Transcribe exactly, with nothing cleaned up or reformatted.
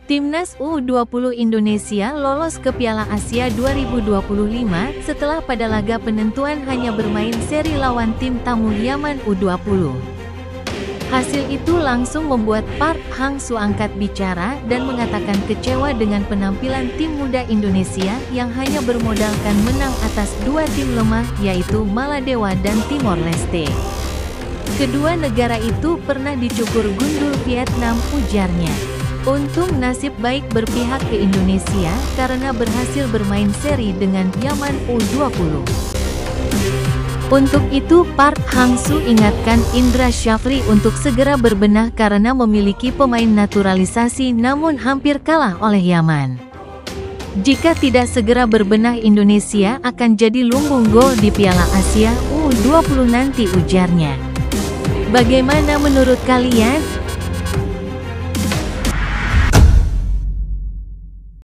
Timnas U dua puluh Indonesia lolos ke Piala Asia dua ribu dua puluh lima setelah pada laga penentuan hanya bermain seri lawan tim tamu Yaman U dua puluh. Hasil itu langsung membuat Park Hang-soo angkat bicara dan mengatakan kecewa dengan penampilan tim muda Indonesia yang hanya bermodalkan menang atas dua tim lemah yaitu Maladewa dan Timor Leste. Kedua negara itu pernah dicukur gundul Vietnam, ujarnya. Untung nasib baik berpihak ke Indonesia karena berhasil bermain seri dengan Yaman U dua puluh. Untuk itu Park Hang-soo ingatkan Indra Syafri untuk segera berbenah karena memiliki pemain naturalisasi namun hampir kalah oleh Yaman. Jika tidak segera berbenah Indonesia akan jadi lumbung gol di Piala Asia U dua puluh nanti, ujarnya. Bagaimana menurut kalian?